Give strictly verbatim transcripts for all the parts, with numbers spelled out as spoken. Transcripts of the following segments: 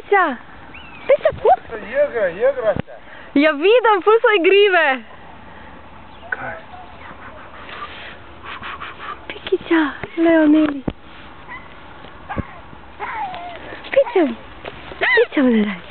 Pikica! Pikica, up! Se igra, igra se. Ja vidim, ful so igrive. Kaj? Pikica, Leoneli. Pičem, pičem ne daj.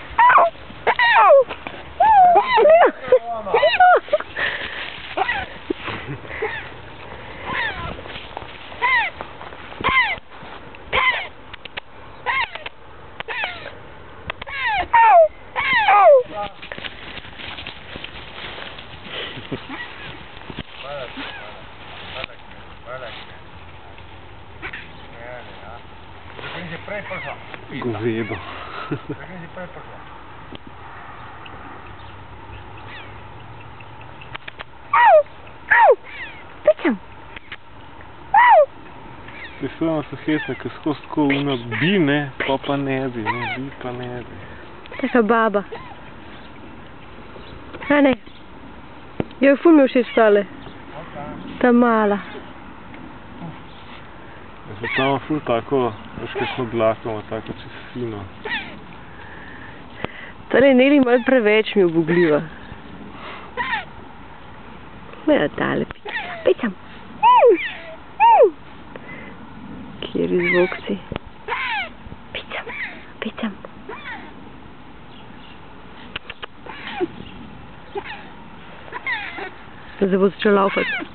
Govedo. Pičem. Ti samo so hecne, ker skozi tako una bi, ne, pa pa ne bi, ne, bi pa ne bi. Taka baba. A ne. Jo, ful mi je všeč tale. Ta mala. Ja se tam ful tako, veš kakšno dlako ima, tako čez fino. Tale Neli malo preveč mi obugljiva. Gleda tale pikica. Pičem. Kjeri zvokci. Pičem. Pičem. Zdaj bo začel laufati.